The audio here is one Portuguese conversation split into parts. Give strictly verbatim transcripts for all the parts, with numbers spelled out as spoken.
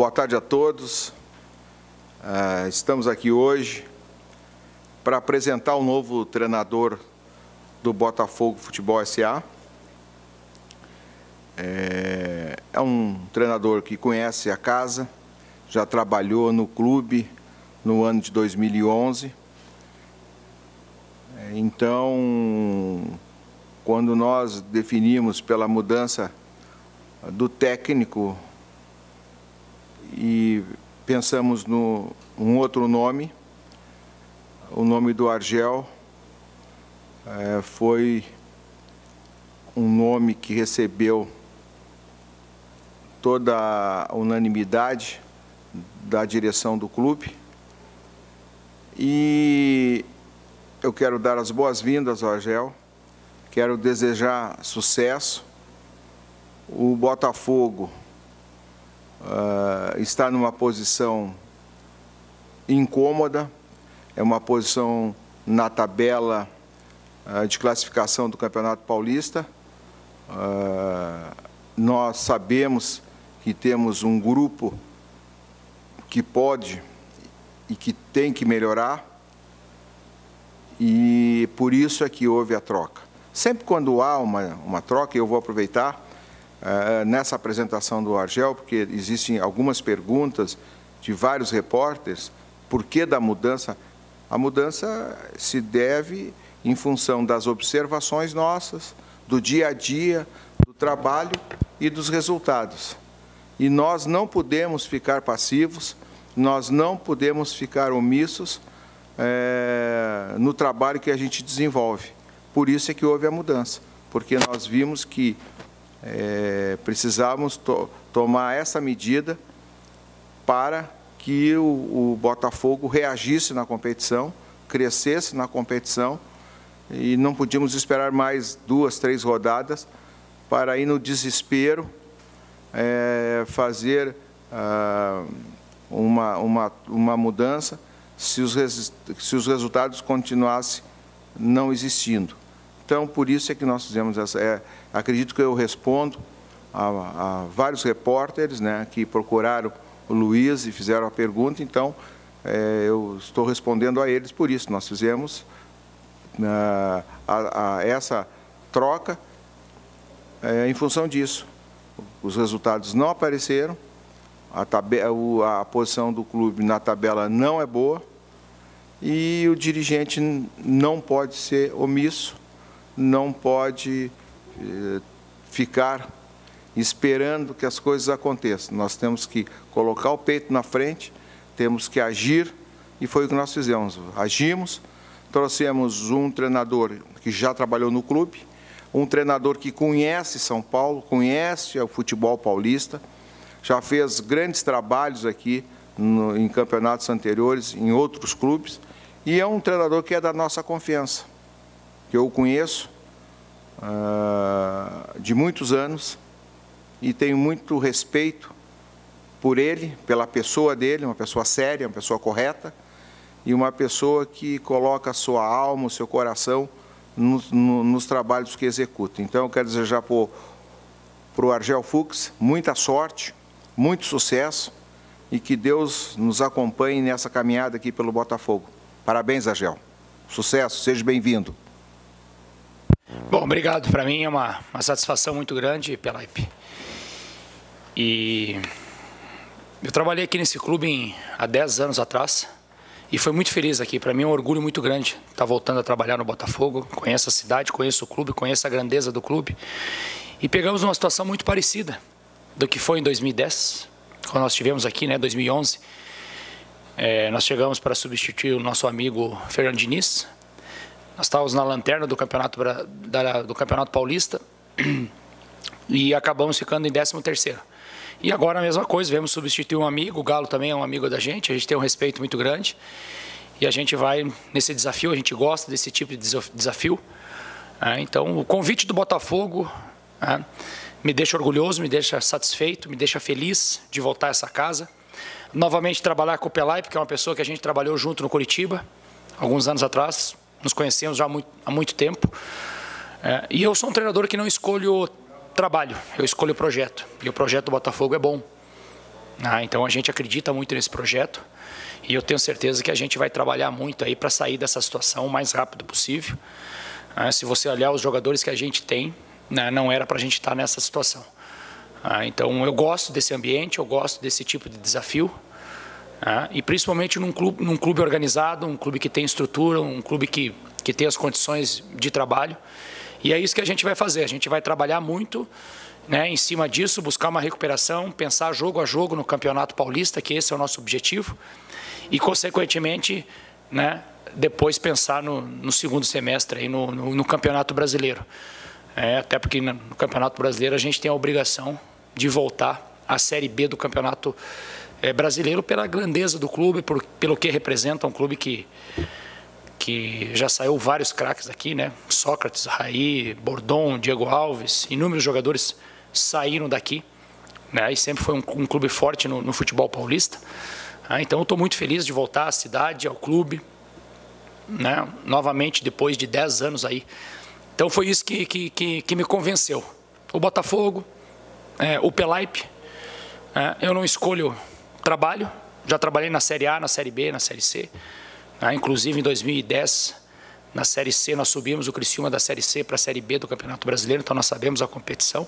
boa tarde a todos. Uh, estamos aqui hoje para apresentar o novo treinador do Botafogo Futebol S A É, é um treinador que conhece a casa, já trabalhou no clube no ano de dois mil e onze. Então, quando nós definimos pela mudança do técnico e pensamos no um outro nome, o nome do Argel é, foi um nome que recebeu toda a unanimidade da direção do clube. E eu quero dar as boas-vindas ao Argel, quero desejar sucesso. O Botafogo uh, está numa posição incômoda, é uma posição na tabela uh, de classificação do Campeonato Paulista. Uh, nós sabemos que temos um grupo que pode e que tem que melhorar, e por isso é que houve a troca. Sempre quando há uma, uma troca, eu vou aproveitar uh, nessa apresentação do Argel, porque existem algumas perguntas de vários repórteres, por que da mudança? A mudança se deve em função das observações nossas, do dia a dia, do trabalho e dos resultados. E nós não podemos ficar passivos, nós não podemos ficar omissos é, no trabalho que a gente desenvolve. Por isso é que houve a mudança, porque nós vimos que é, precisávamos to tomar essa medida para que o, o Botafogo reagisse na competição, crescesse na competição, e não podíamos esperar mais duas, três rodadas para ir no desespero é, fazer ah, uma, uma, uma mudança se os, res, se os resultados continuassem não existindo. Então, por isso é que nós fizemos essa... É, acredito que eu respondo a, a vários repórteres, né, que procuraram o Luiz e fizeram a pergunta, então é, eu estou respondendo a eles por isso. Nós fizemos a, a, a essa troca é, em função disso. Os resultados não apareceram, a, tabela, a posição do clube na tabela não é boa e o dirigente não pode ser omisso, não pode eh, ficar esperando que as coisas aconteçam. Nós temos que colocar o peito na frente, temos que agir, e foi o que nós fizemos. Agimos, trouxemos um treinador que já trabalhou no clube, um treinador que conhece São Paulo, conhece o futebol paulista, já fez grandes trabalhos aqui no, em campeonatos anteriores, em outros clubes, e é um treinador que é da nossa confiança, que eu conheço uh, de muitos anos e tenho muito respeito por ele, pela pessoa dele, uma pessoa séria, uma pessoa correta e uma pessoa que coloca a sua alma, o seu coração no, no, nos trabalhos que executa. Então, eu quero desejar para o Argel Fuchs muita sorte, muito sucesso e que Deus nos acompanhe nessa caminhada aqui pelo Botafogo. Parabéns, Argel. Sucesso, seja bem-vindo. Bom, obrigado. Para mim é uma, uma satisfação muito grande, Pelaipe. E eu trabalhei aqui nesse clube em, há dez anos atrás e fui muito feliz aqui. Para mim é um orgulho muito grande estar voltando a trabalhar no Botafogo. Conheço a cidade, conheço o clube, conheço a grandeza do clube. E pegamos uma situação muito parecida do que foi em dois mil e dez, quando nós estivemos aqui, né, dois mil e onze. É, nós chegamos para substituir o nosso amigo Fernando Diniz. Nós estávamos na lanterna do campeonato, da, do campeonato Paulista e acabamos ficando em décimo terceiro. E agora a mesma coisa, viemos substituir um amigo, o Galo também é um amigo da gente, a gente tem um respeito muito grande e a gente vai nesse desafio, a gente gosta desse tipo de desafio. É, então, o convite do Botafogo é, me deixa orgulhoso, me deixa satisfeito, me deixa feliz de voltar a essa casa. Novamente trabalhar com o Pelaipe, que é uma pessoa que a gente trabalhou junto no Curitiba, alguns anos atrás, nos conhecemos já há muito, há muito tempo. É, e eu sou um treinador que não escolho trabalho, eu escolho o projeto. E o projeto do Botafogo é bom. Ah, então a gente acredita muito nesse projeto e eu tenho certeza que a gente vai trabalhar muito aí para sair dessa situação o mais rápido possível. Ah, se você olhar os jogadores que a gente tem, né, não era para a gente estar nessa situação. Ah, então eu gosto desse ambiente, eu gosto desse tipo de desafio. Ah, e principalmente num clube, num clube organizado, um clube que tem estrutura, um clube que, que tem as condições de trabalho. E é isso que a gente vai fazer, a gente vai trabalhar muito, né, em cima disso, buscar uma recuperação, pensar jogo a jogo no Campeonato Paulista, que esse é o nosso objetivo, e consequentemente, né, depois pensar no, no segundo semestre, aí no, no, no Campeonato Brasileiro. É, até porque no Campeonato Brasileiro a gente tem a obrigação de voltar à Série B do Campeonato é, Brasileiro pela grandeza do clube, por, pelo que representa um clube que... que já saiu vários craques aqui, né? Sócrates, Raí, Bordon, Diego Alves, inúmeros jogadores saíram daqui, né? E sempre foi um, um clube forte no, no futebol paulista. Ah, então eu estou muito feliz de voltar à cidade, ao clube, né? Novamente depois de dez anos aí. Então foi isso que, que, que, que me convenceu. O Botafogo, é, o Pelaipe, é, eu não escolho trabalho, já trabalhei na Série A, na Série B, na Série C. Ah, inclusive, em dois mil e dez, na Série C, nós subimos o Criciúma da Série C para a Série B do Campeonato Brasileiro, então nós sabemos a competição.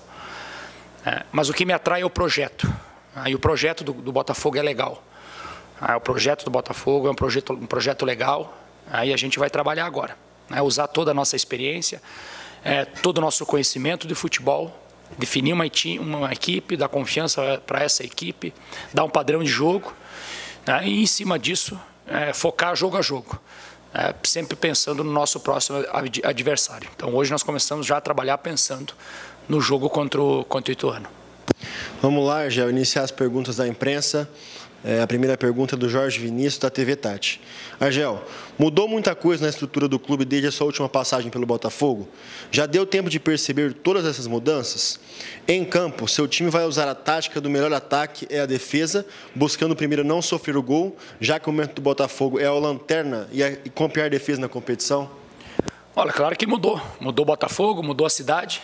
É, mas o que me atrai é o projeto. Ah, e o projeto do, do Botafogo é legal. Ah, o projeto do Botafogo é um projeto, um projeto legal, aí a gente vai trabalhar agora. Né, usar toda a nossa experiência, é, todo o nosso conhecimento de futebol, definir uma, uma equipe, dar confiança para essa equipe, dar um padrão de jogo, né, e em cima disso, É, focar jogo a jogo, é, sempre pensando no nosso próximo adversário. Então hoje nós começamos já a trabalhar pensando no jogo contra o, contra o Ituano. Vamos lá, Argel, iniciar as perguntas da imprensa. É, a primeira pergunta é do Jorge Vinícius, da T V Tati. Argel, mudou muita coisa na estrutura do clube desde a sua última passagem pelo Botafogo? Já deu tempo de perceber todas essas mudanças? Em campo, seu time vai usar a tática do melhor ataque é a defesa, buscando primeiro não sofrer o gol, já que o momento do Botafogo é a lanterna e, a, e copiar a defesa na competição? Olha, claro que mudou. Mudou o Botafogo, mudou a cidade.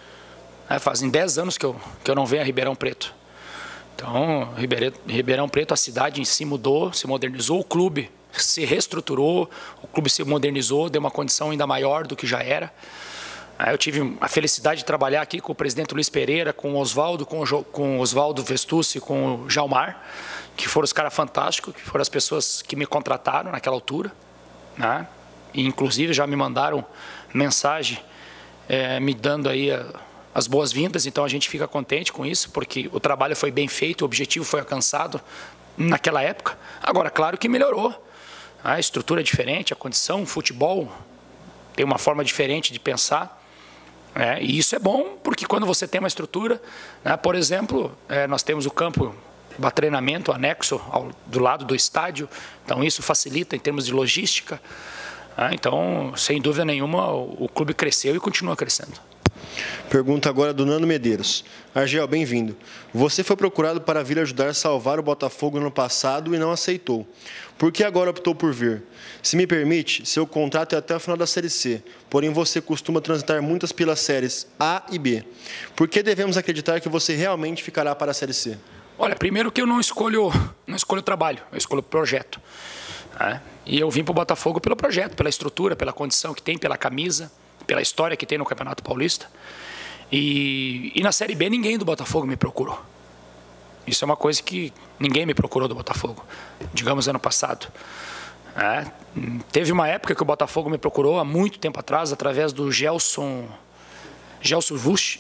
É, fazem dez anos que eu, que eu não venho a Ribeirão Preto. Então, Ribeirão Preto, a cidade em si mudou, se modernizou, o clube se reestruturou, o clube se modernizou, deu uma condição ainda maior do que já era. Eu tive a felicidade de trabalhar aqui com o presidente Luiz Pereira, com o Oswaldo, com o Oswaldo Vestucci, com o Jalmar, que foram os caras fantásticos, que foram as pessoas que me contrataram naquela altura, né? E inclusive já me mandaram mensagem é, me dando aí a, as boas-vindas, então a gente fica contente com isso, porque o trabalho foi bem feito, o objetivo foi alcançado naquela época. Agora, claro que melhorou, a estrutura é diferente, a condição, o futebol tem uma forma diferente de pensar, é, e isso é bom, porque quando você tem uma estrutura, né, por exemplo, é, nós temos o campo para treinamento anexo ao, do lado do estádio, então isso facilita em termos de logística, é, então, sem dúvida nenhuma, o, o clube cresceu e continua crescendo. Pergunta agora do Nando Medeiros. Argel, bem-vindo. Você foi procurado para vir ajudar a salvar o Botafogo no ano passado e não aceitou. Por que agora optou por vir? Se me permite, seu contrato é até o final da Série C, porém você costuma transitar muitas pelas séries A e B. Por que devemos acreditar que você realmente ficará para a Série C? Olha, primeiro que eu não escolho, não escolho trabalho, eu escolho projeto. Né? E eu vim para o Botafogo pelo projeto, pela estrutura, pela condição que tem, pela camisa, pela história que tem no Campeonato Paulista. E, e na Série B ninguém do Botafogo me procurou. Isso é uma coisa que ninguém me procurou do Botafogo, digamos ano passado. É, teve uma época que o Botafogo me procurou, há muito tempo atrás, através do Gelson... Gelson Vush...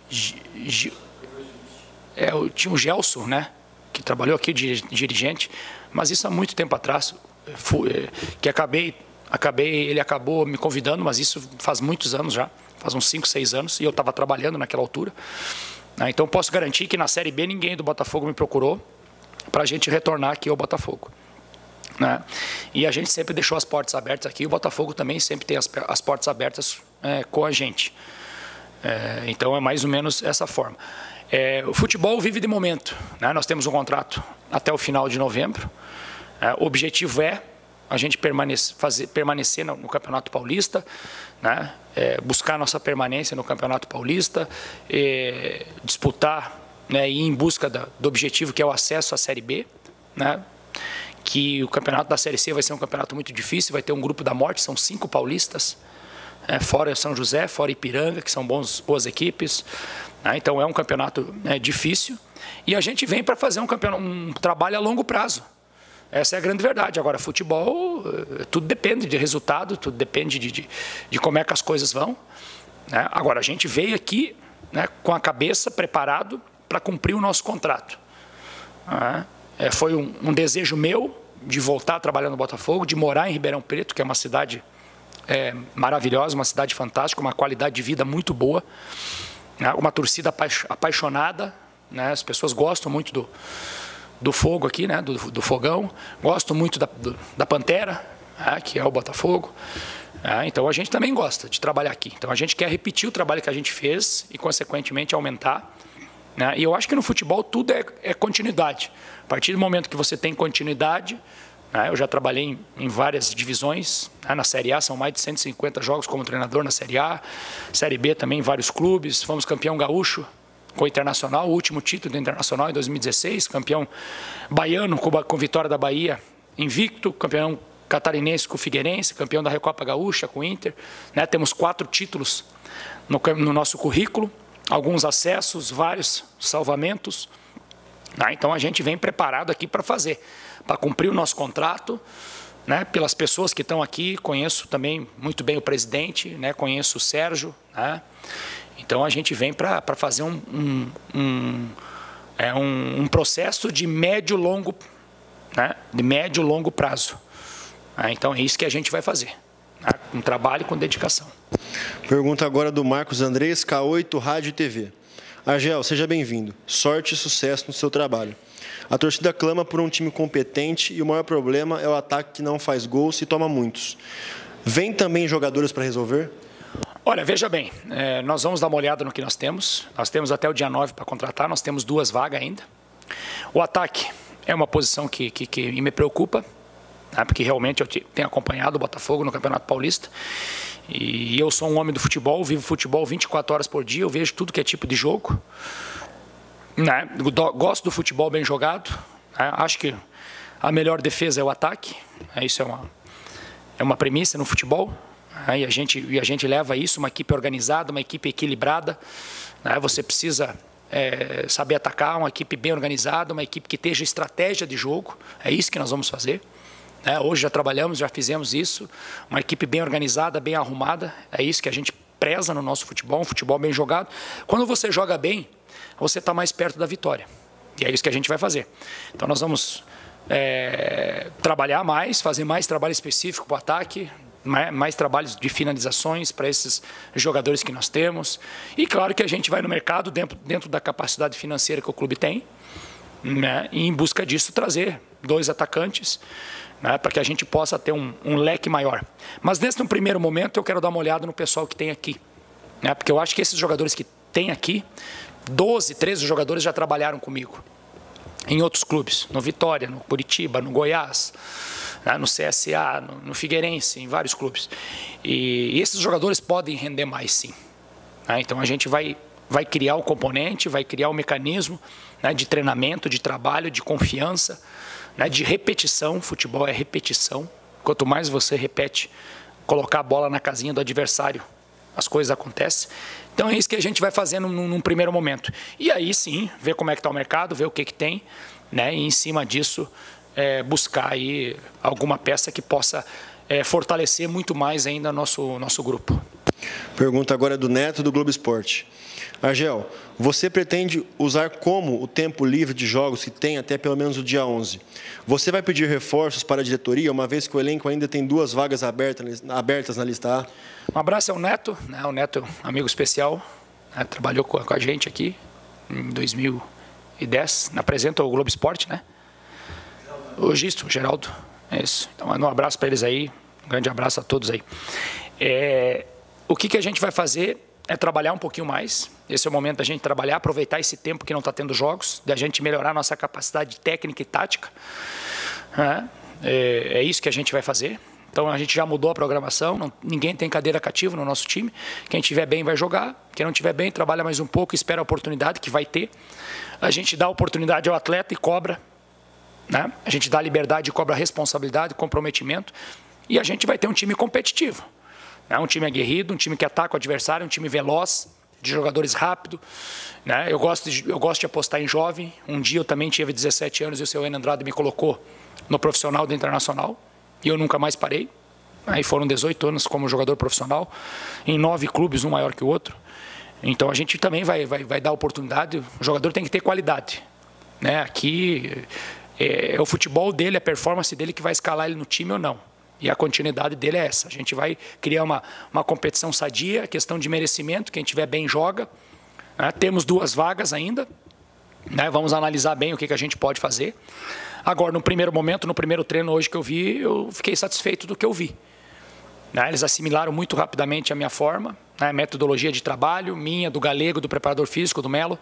É, tinha o Gelson, né, que trabalhou aqui de dirigente, mas isso há muito tempo atrás, fui, que acabei... Acabei, ele acabou me convidando, mas isso faz muitos anos já, faz uns cinco, seis anos, e eu estava trabalhando naquela altura. Então posso garantir que na Série B ninguém do Botafogo me procurou para a gente retornar aqui ao Botafogo. Né? E a gente sempre deixou as portas abertas aqui, o Botafogo também sempre tem as, as portas abertas é, com a gente. É, então é mais ou menos essa forma. É, o futebol vive de momento, né? Nós temos um contrato até o final de novembro. É, o objetivo é a gente permanecer, fazer, permanecer no, no Campeonato Paulista, né? É, buscar nossa permanência no Campeonato Paulista, é, disputar né, e ir em busca da, do objetivo que é o acesso à Série B, né, que o campeonato da Série C vai ser um campeonato muito difícil, vai ter um grupo da morte, são cinco paulistas, é, fora São José, fora Ipiranga, que são bons, boas equipes, né, então é um campeonato é, difícil, e a gente vem para fazer um, campeonato, um trabalho a longo prazo. Essa é a grande verdade. Agora, futebol, tudo depende de resultado, tudo depende de, de, de como é que as coisas vão, né? Agora, a gente veio aqui, né, com a cabeça preparado para cumprir o nosso contrato. Né? É, foi um, um desejo meu de voltar a trabalhar no Botafogo, de morar em Ribeirão Preto, que é uma cidade é, maravilhosa, uma cidade fantástica, uma qualidade de vida muito boa, né? Uma torcida apaixonada, né? As pessoas gostam muito do... do fogo aqui, né, do, do fogão, gosto muito da, do, da Pantera, né, que é o Botafogo, né, então a gente também gosta de trabalhar aqui, então a gente quer repetir o trabalho que a gente fez e consequentemente aumentar, né, e eu acho que no futebol tudo é, é continuidade, a partir do momento que você tem continuidade, né, eu já trabalhei em, em várias divisões, né, na Série A são mais de cento e cinquenta jogos como treinador na Série A, Série B também em vários clubes, fomos campeão gaúcho, com o Internacional, o último título do Internacional em dois mil e dezesseis, campeão baiano com, com vitória da Bahia invicto, campeão catarinense com o Figueirense, campeão da Recopa Gaúcha com o Inter, né? Temos quatro títulos no, no nosso currículo, alguns acessos, vários salvamentos, né? Então a gente vem preparado aqui para fazer, para cumprir o nosso contrato, né? Pelas pessoas que estão aqui, conheço também muito bem o presidente, né? Conheço o Sérgio, né? Então, a gente vem para fazer um, um, um, é um, um processo de médio e longo, né, de médio e longo prazo. Ah, então, é isso que a gente vai fazer. Né, um trabalho com dedicação. Pergunta agora do Marcos Andrés, K oito Rádio e T V. Argel, seja bem-vindo. Sorte e sucesso no seu trabalho. A torcida clama por um time competente e o maior problema é o ataque que não faz gols e toma muitos. Vem também jogadores para resolver? Olha, veja bem, é, nós vamos dar uma olhada no que nós temos. Nós temos até o dia nove para contratar, nós temos duas vagas ainda. O ataque é uma posição que, que, que me preocupa, né, porque realmente eu tenho acompanhado o Botafogo no Campeonato Paulista. E eu sou um homem do futebol, vivo futebol vinte e quatro horas por dia, eu vejo tudo que é tipo de jogo. Né, gosto do futebol bem jogado, né, acho que a melhor defesa é o ataque, né, isso é uma, é uma premissa no futebol. E a, gente, e a gente leva isso, uma equipe organizada, uma equipe equilibrada, né? Você precisa é, saber atacar, uma equipe bem organizada, uma equipe que esteja estratégia de jogo, é isso que nós vamos fazer, né? Hoje já trabalhamos, já fizemos isso, uma equipe bem organizada, bem arrumada, é isso que a gente preza no nosso futebol, um futebol bem jogado. Quando você joga bem, você está mais perto da vitória, e é isso que a gente vai fazer. Então nós vamos é, trabalhar mais, fazer mais trabalho específico para o ataque, mais trabalhos de finalizações para esses jogadores que nós temos. E claro que a gente vai no mercado dentro, dentro da capacidade financeira que o clube tem, né, e em busca disso trazer dois atacantes, né, para que a gente possa ter um, um leque maior. Mas nesse primeiro momento eu quero dar uma olhada no pessoal que tem aqui, né, porque eu acho que esses jogadores que tem aqui, doze, treze jogadores já trabalharam comigo em outros clubes, no Vitória, no Curitiba, no Goiás, no C S A, no, no Figueirense, em vários clubes. E, e esses jogadores podem render mais, sim. Né? Então a gente vai, vai criar o componente, vai criar o mecanismo, né, de treinamento, de trabalho, de confiança, né, de repetição. Futebol é repetição. Quanto mais você repete, colocar a bola na casinha do adversário, as coisas acontecem. Então é isso que a gente vai fazendo num, num primeiro momento. E aí sim, ver como é que está o mercado, ver o que, que tem, né, e em cima disso É, buscar aí alguma peça que possa é, fortalecer muito mais ainda nosso, nosso grupo. Pergunta agora do Neto, do Globo Esporte. Argel, você pretende usar como o tempo livre de jogos que tem até pelo menos o dia onze? Você vai pedir reforços para a diretoria, uma vez que o elenco ainda tem duas vagas abertas, abertas na lista A? Um abraço ao Neto, né? O Neto, amigo especial, né? Trabalhou com, com a gente aqui em dois mil e dez, apresenta o Globo Esporte, né? O Gisto, o Geraldo, é isso. Então, um abraço para eles aí, um grande abraço a todos aí. É, o que, que a gente vai fazer é trabalhar um pouquinho mais. Esse é o momento da gente trabalhar, aproveitar esse tempo que não está tendo jogos, da gente melhorar nossa capacidade técnica e tática. É, é, é isso que a gente vai fazer. Então a gente já mudou a programação, não, ninguém tem cadeira cativa no nosso time. Quem estiver bem vai jogar, quem não estiver bem trabalha mais um pouco, espera a oportunidade que vai ter. A gente dá a oportunidade ao atleta e cobra, né? A gente dá a liberdade e cobra a responsabilidade, comprometimento, e a gente vai ter um time competitivo. Né? Um time aguerrido, um time que ataca o adversário, um time veloz, de jogadores rápidos. Né? Eu, gosto de, eu gosto de apostar em jovem. Um dia eu também tive dezessete anos e o seu Enio Andrade me colocou no profissional do Internacional. E eu nunca mais parei. Aí foram dezoito anos como jogador profissional, em nove clubes, um maior que o outro. Então a gente também vai, vai, vai dar oportunidade. O jogador tem que ter qualidade. Né? Aqui é, é o futebol dele, a performance dele que vai escalar ele no time ou não. E a continuidade dele é essa. A gente vai criar uma, uma competição sadia, questão de merecimento, quem estiver bem joga. Né? Temos duas vagas ainda. Né? Vamos analisar bem o que, que a gente pode fazer. Agora, no primeiro momento, no primeiro treino hoje que eu vi, eu fiquei satisfeito do que eu vi. Né? Eles assimilaram muito rapidamente a minha forma, né? A metodologia de trabalho, minha, do Galego, do preparador físico, do Melo.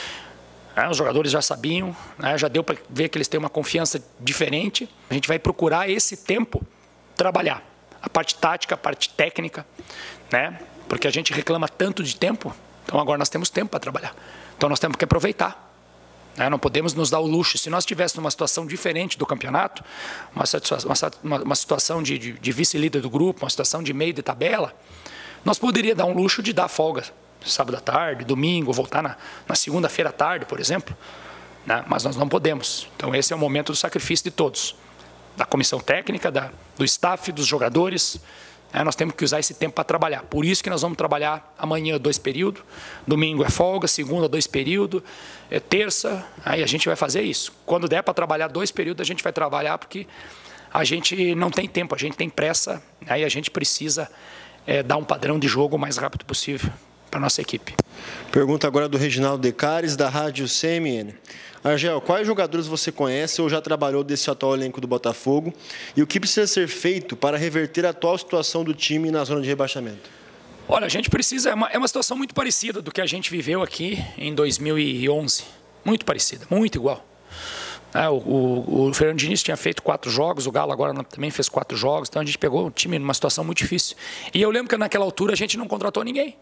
Né? Os jogadores já sabiam, né? Já deu para ver que eles têm uma confiança diferente. A gente vai procurar esse tempo trabalhar. A parte tática, a parte técnica, né? Porque a gente reclama tanto de tempo, então agora nós temos tempo para trabalhar. Então nós temos que aproveitar. Não podemos nos dar o luxo. Se nós estivéssemos numa situação diferente do campeonato, uma, uma, uma situação de, de, de vice-líder do grupo, uma situação de meio de tabela, nós poderíamos dar um luxo de dar folga sábado à tarde, domingo, voltar na, na segunda-feira à tarde, por exemplo. Né? Mas nós não podemos. Então esse é o momento do sacrifício de todos. Da comissão técnica, da, do staff, dos jogadores. É, nós temos que usar esse tempo para trabalhar. Por isso que nós vamos trabalhar amanhã dois períodos, domingo é folga, segunda dois períodos, é terça, aí a gente vai fazer isso. Quando der para trabalhar dois períodos, a gente vai trabalhar porque a gente não tem tempo, a gente tem pressa, aí a gente precisa é, dar um padrão de jogo o mais rápido possível para a nossa equipe. Pergunta agora do Reginaldo Decares, da Rádio C M N. Argel, quais jogadores você conhece ou já trabalhou desse atual elenco do Botafogo? E o que precisa ser feito para reverter a atual situação do time na zona de rebaixamento? Olha, a gente precisa, é uma, é uma situação muito parecida do que a gente viveu aqui em dois mil e onze. Muito parecida, muito igual. É, o, o, o Fernando Diniz tinha feito quatro jogos, o Galo agora também fez quatro jogos, então a gente pegou o time numa situação muito difícil. E eu lembro que naquela altura a gente não contratou ninguém.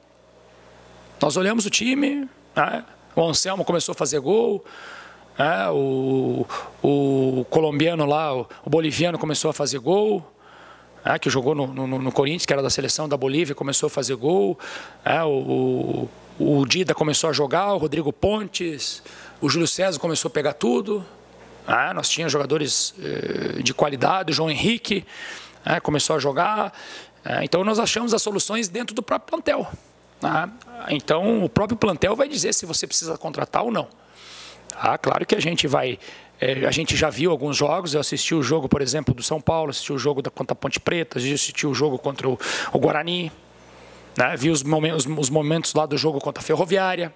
Nós olhamos o time, né? O Anselmo começou a fazer gol, né? o, o colombiano lá, o, o boliviano começou a fazer gol, né? Que jogou no, no, no Corinthians, que era da seleção da Bolívia, começou a fazer gol, né? o, o, o Dida começou a jogar, o Rodrigo Pontes, o Júlio César começou a pegar tudo. Ah, nós tínhamos jogadores eh, de qualidade, o João Henrique eh, começou a jogar. Eh, então, nós achamos as soluções dentro do próprio plantel. Ah, então, o próprio plantel vai dizer se você precisa contratar ou não. Ah, claro que a gente vai... Eh, a gente já viu alguns jogos, eu assisti o jogo, por exemplo, do São Paulo, assisti o jogo da, contra a Ponte Preta, assisti o jogo contra o, o Guarani, né, vi os momentos, os momentos lá do jogo contra a Ferroviária.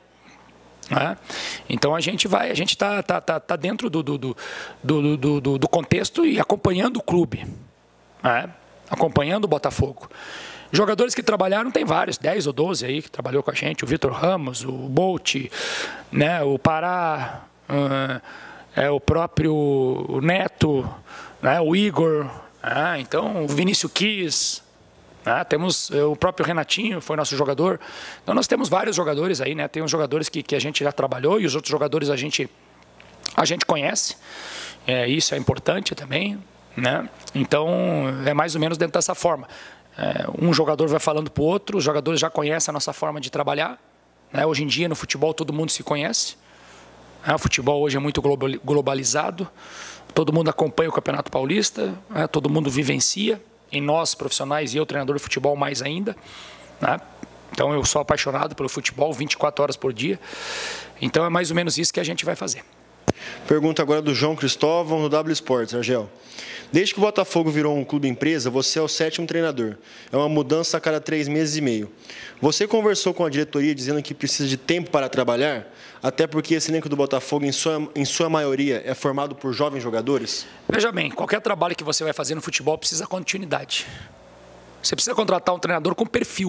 É. Então a gente vai, a gente está tá, tá, tá dentro do, do, do, do, do, do contexto e acompanhando o clube, é. Acompanhando o Botafogo. Jogadores que trabalharam, tem vários, dez ou doze aí que trabalhou com a gente, o Vitor Ramos, o Bolt, né, o Pará, uh, é, o próprio Neto, né, o Igor, é, então o Vinícius Quis. Ah, temos o próprio Renatinho, foi nosso jogador. Então nós temos vários jogadores aí, né? Tem uns jogadores que, que a gente já trabalhou e os outros jogadores a gente, a gente conhece. É, isso é importante também, né? Então é mais ou menos dentro dessa forma. É, um jogador vai falando para o outro, os jogadores já conhecem a nossa forma de trabalhar. Né? Hoje em dia no futebol todo mundo se conhece. É, o futebol hoje é muito globalizado. Todo mundo acompanha o Campeonato Paulista, né? Todo mundo vivencia. Em nós, profissionais, e eu, treinador de futebol, mais ainda. Né? Então, eu sou apaixonado pelo futebol, vinte e quatro horas por dia. Então, é mais ou menos isso que a gente vai fazer. Pergunta agora do João Cristóvão, no W Sports, Argel. Desde que o Botafogo virou um clube empresa, você é o sétimo treinador. É uma mudança a cada três meses e meio. Você conversou com a diretoria dizendo que precisa de tempo para trabalhar? Até porque esse elenco do Botafogo, em sua, em sua maioria, é formado por jovens jogadores? Veja bem, qualquer trabalho que você vai fazer no futebol precisa de continuidade. Você precisa contratar um treinador com perfil.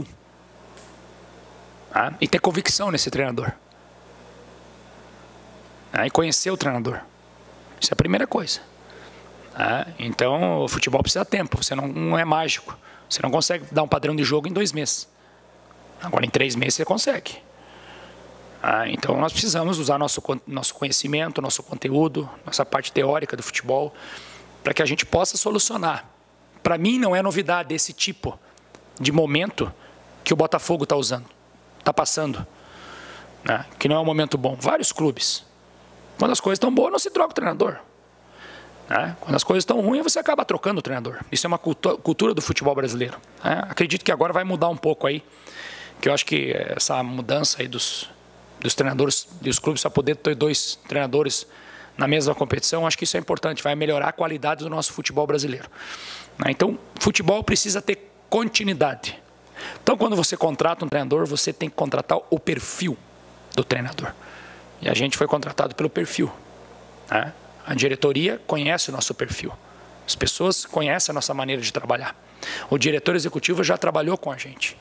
Tá? E ter convicção nesse treinador. Tá? E conhecer o treinador. Isso é a primeira coisa. Né? Então, o futebol precisa de tempo, você não, não é mágico. Você não consegue dar um padrão de jogo em dois meses. Agora, em três meses, você consegue. Ah, então, nós precisamos usar nosso, nosso conhecimento, nosso conteúdo, nossa parte teórica do futebol, para que a gente possa solucionar. Para mim, não é novidade esse tipo de momento que o Botafogo está usando, está passando, né? Que não é um momento bom. Vários clubes. Quando as coisas estão boas, não se troca o treinador. Né? Quando as coisas estão ruins, você acaba trocando o treinador. Isso é uma cultura do futebol brasileiro. Né? Acredito que agora vai mudar um pouco aí, que eu acho que essa mudança aí dos, dos treinadores, dos clubes, só poder ter dois treinadores na mesma competição, acho que isso é importante, vai melhorar a qualidade do nosso futebol brasileiro. Né? Então, futebol precisa ter continuidade. Então, quando você contrata um treinador, você tem que contratar o perfil do treinador. E a gente foi contratado pelo perfil. Né? A diretoria conhece o nosso perfil. As pessoas conhecem a nossa maneira de trabalhar. O diretor executivo já trabalhou com a gente.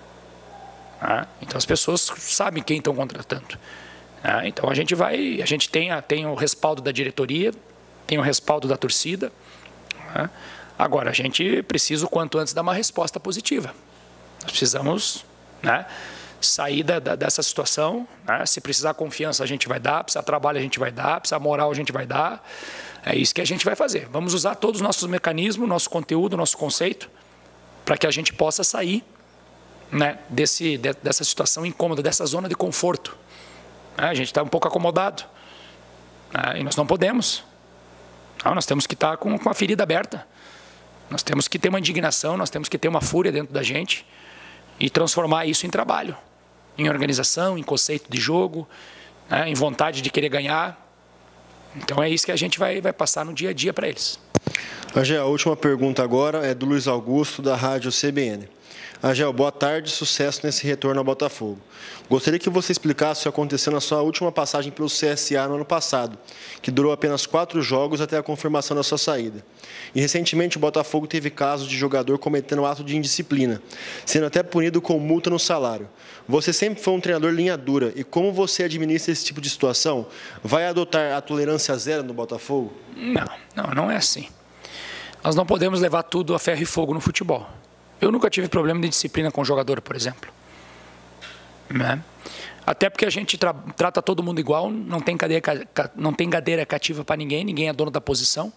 Né? Então, as pessoas sabem quem estão contratando. Né? Então, a gente vai, a gente tem, a, tem o respaldo da diretoria, tem o respaldo da torcida. Né? Agora, a gente precisa, o quanto antes, dar uma resposta positiva. Nós precisamos, né, sair da, da, dessa situação. Né? Se precisar confiança, a gente vai dar. Precisar trabalho, a gente vai dar. Precisar moral, a gente vai dar. É isso que a gente vai fazer. Vamos usar todos os nossos mecanismos, nosso conteúdo, nosso conceito, para que a gente possa sair, né, desse, de, dessa situação incômoda, dessa zona de conforto. Né? A gente está um pouco acomodado. Né? E nós não podemos. Não, nós temos que estar com, com a ferida aberta. Nós temos que ter uma indignação, nós temos que ter uma fúria dentro da gente e transformar isso em trabalho, em organização, em conceito de jogo, né, em vontade de querer ganhar. Então é isso que a gente vai, vai passar no dia a dia para eles. Agel, a última pergunta agora é do Luiz Augusto, da Rádio C B N. Agel, boa tarde, sucesso nesse retorno ao Botafogo. Gostaria que você explicasse o que aconteceu na sua última passagem pelo C S A no ano passado, que durou apenas quatro jogos até a confirmação da sua saída. E recentemente o Botafogo teve casos de jogador cometendo ato de indisciplina, sendo até punido com multa no salário. Você sempre foi um treinador linha dura, e como você administra esse tipo de situação? Vai adotar a tolerância zero no Botafogo? Não, não, não é assim. Nós não podemos levar tudo a ferro e fogo no futebol. Eu nunca tive problema de disciplina com jogador, por exemplo. Né? Até porque a gente tra trata todo mundo igual, não tem cadeira, não tem cadeira cativa para ninguém, ninguém é dono da posição.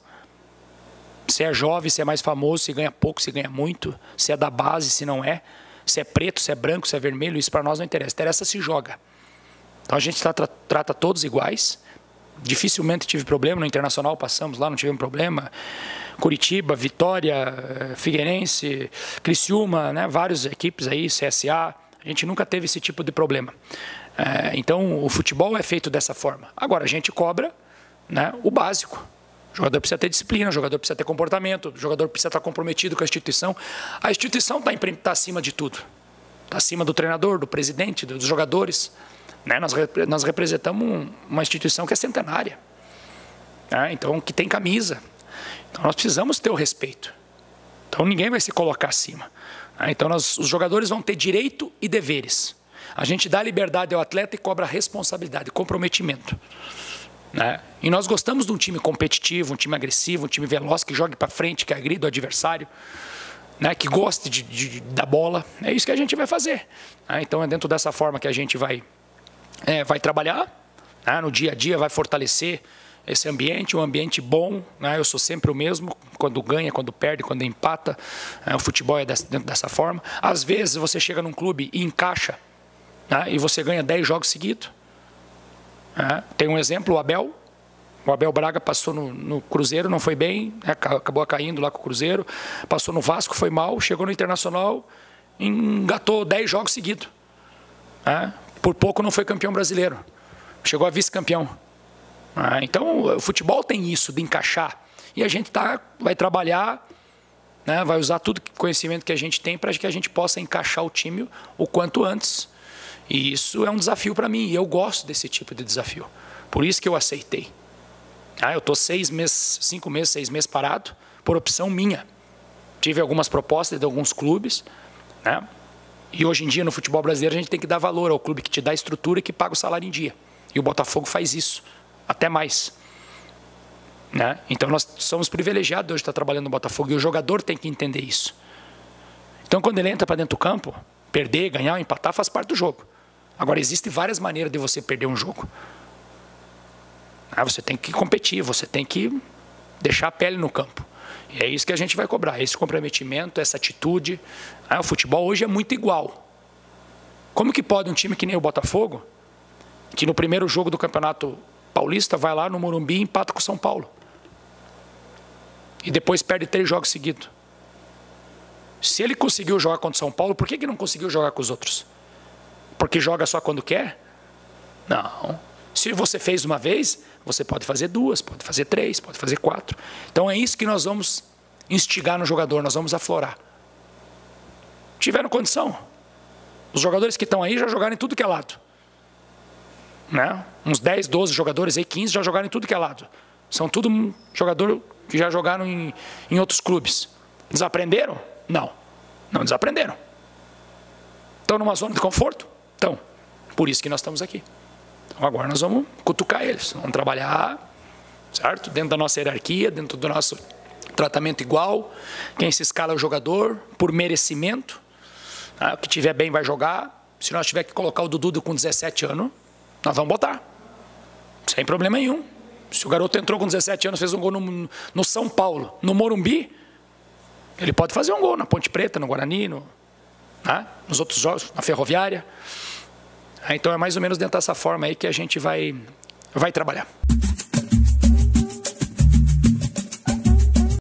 Se é jovem, se é mais famoso, se ganha pouco, se ganha muito, se é da base, se não é, se é preto, se é branco, se é vermelho, isso para nós não interessa. Interessa se joga. Então a gente trata, trata todos iguais. Dificilmente tive problema, no Internacional passamos lá, não tivemos problema. Curitiba, Vitória, Figueirense, Criciúma, né, várias equipes aí, C S A, a gente nunca teve esse tipo de problema. É, então, o futebol é feito dessa forma. Agora, a gente cobra, né, o básico. O jogador precisa ter disciplina, o jogador precisa ter comportamento, o jogador precisa estar comprometido com a instituição. A instituição está tá acima de tudo. Está acima do treinador, do presidente, dos jogadores. Né? Nós, nós representamos uma instituição que é centenária. Né? Então, que tem camisa. Então, nós precisamos ter o respeito. Então, ninguém vai se colocar acima. Então, nós, os jogadores vão ter direito e deveres. A gente dá liberdade ao atleta e cobra responsabilidade, comprometimento. Né? E nós gostamos de um time competitivo, um time agressivo, um time veloz, que jogue para frente, que agrida o adversário, né? Que goste de, de, da bola. É isso que a gente vai fazer. Né? Então, é dentro dessa forma que a gente vai, é, vai trabalhar, né? No dia a dia, vai fortalecer esse ambiente, um ambiente bom, né? Eu sou sempre o mesmo, quando ganha, quando perde, quando empata. É, o futebol é dessa, dentro dessa forma. Às vezes você chega num clube e encaixa, né? E você ganha dez jogos seguidos. É, tem um exemplo, o Abel. O Abel Braga passou no, no Cruzeiro, não foi bem, né? Acabou caindo lá com o Cruzeiro. Passou no Vasco, foi mal, chegou no Internacional, engatou dez jogos seguidos. É, por pouco não foi campeão brasileiro. Chegou a vice-campeão. Ah, então, o futebol tem isso de encaixar. E a gente tá, vai trabalhar, né, vai usar todo o conhecimento que a gente tem para que a gente possa encaixar o time o quanto antes. E isso é um desafio para mim. E eu gosto desse tipo de desafio. Por isso que eu aceitei. Ah, eu estou seis meses, cinco meses, seis meses parado, por opção minha. Tive algumas propostas de alguns clubes, né? E hoje em dia, no futebol brasileiro, a gente tem que dar valor ao clube que te dá estrutura e que paga o salário em dia. E o Botafogo faz isso. Até mais. Né? Então nós somos privilegiados hoje de estar trabalhando no Botafogo e o jogador tem que entender isso. Então quando ele entra para dentro do campo, perder, ganhar, empatar faz parte do jogo. Agora existem várias maneiras de você perder um jogo. Ah, você tem que competir, você tem que deixar a pele no campo. E é isso que a gente vai cobrar, esse comprometimento, essa atitude. Ah, o futebol hoje é muito igual. Como que pode um time que nem o Botafogo, que no primeiro jogo do Campeonato Paulista vai lá no Morumbi e empata com o São Paulo? E depois perde três jogos seguidos. Se ele conseguiu jogar contra o São Paulo, por que que não conseguiu jogar com os outros? Porque joga só quando quer? Não. Se você fez uma vez, você pode fazer duas, pode fazer três, pode fazer quatro. Então é isso que nós vamos instigar no jogador, nós vamos aflorar. Tiveram condição. Os jogadores que estão aí já jogaram em tudo que é lado. Né? Uns dez, doze jogadores aí, quinze já jogaram em tudo que é lado. São tudo jogador que já jogaram em, em outros clubes. Desaprenderam? Não. Não desaprenderam. Estão numa zona de conforto? Estão. Por isso que nós estamos aqui. Então agora nós vamos cutucar eles, vamos trabalhar, certo? Dentro da nossa hierarquia, dentro do nosso tratamento igual. Quem se escala é o jogador, por merecimento. Ah, o que tiver bem vai jogar. Se nós tiver que colocar o Dudu com dezessete anos, nós vamos botar. Sem problema nenhum. Se o garoto entrou com dezessete anos, fez um gol no, no São Paulo, no Morumbi, ele pode fazer um gol na Ponte Preta, no Guarani, no, né? Nos outros jogos, na Ferroviária. Então é mais ou menos dentro dessa forma aí que a gente vai, vai trabalhar.